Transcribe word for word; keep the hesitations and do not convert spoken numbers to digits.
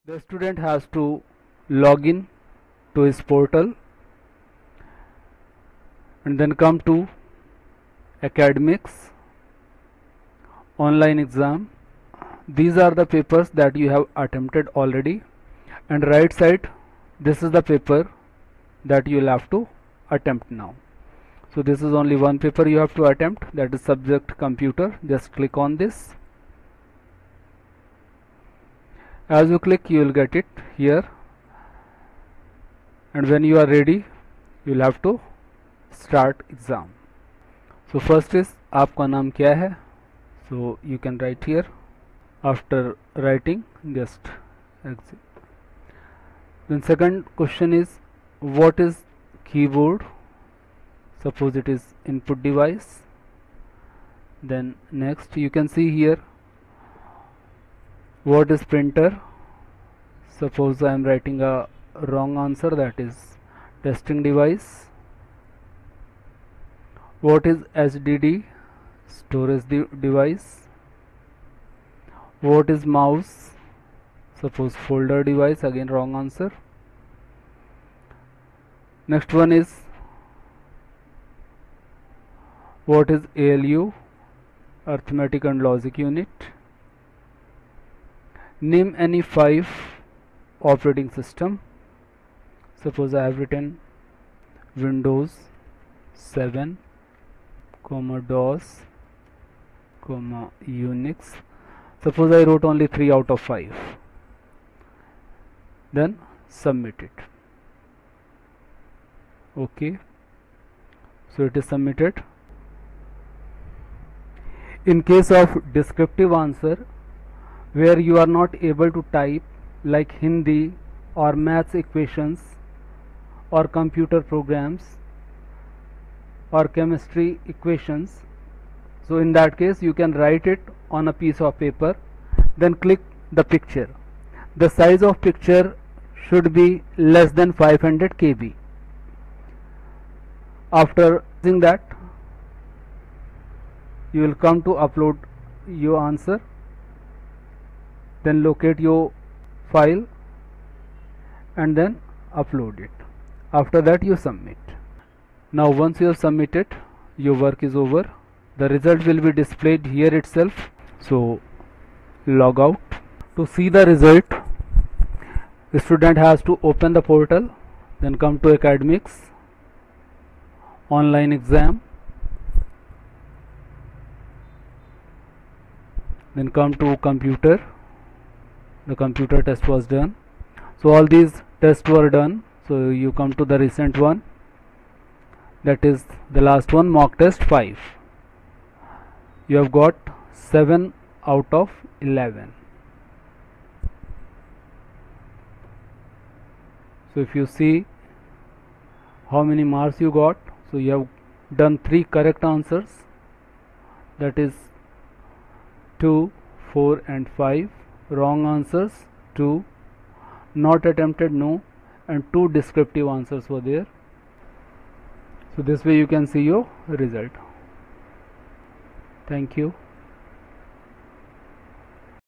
The student has to log in to his portal and then come to academics, online exam. These are the papers that you have attempted already, and right side this is the paper that you will have to attempt now. So this is only one paper you have to attempt, that is subject computer. Just click on this. As you click, you will get it here, and when you are ready you will have to start exam. So first is आपका नाम क्या है, so you can write here. After writing, just exit. Then second question is what is keyboard, suppose it is input device. Then next you can see here what is printer, suppose I am writing a wrong answer, that is testing device. What is H D D, storage de device. What is mouse, suppose folder device, again wrong answer. Next one is what is A L U, arithmetic and logic unit. Name any five operating system, suppose I have written Windows seven, DOS, Unix. Suppose I wrote only three out of five. Then submit it. Okay, so it is submitted. In case of descriptive answer where you are not able to type, like Hindi or maths equations or computer programs or chemistry equations, so in that case you can write it on a piece of paper, then click the picture. The size of picture should be less than five hundred K B. After doing that, you will come to upload your answer, then locate your file and then upload it. After that you submit. Now once you have submitted, your work is over. The result will be displayed here itself. So log out. To see the result, the student has to open the portal, then come to academics, online exam, then come to computer. The computer test was done, so all these tests were done. So you come to the recent one, that is the last one, mock test five. You have got seven out of eleven. So if you see how many marks you got, so you have done three correct answers, that is two, four and five. Wrong answers two, not attempted no, and two descriptive answers were there. So this way you can see your result. Thank you.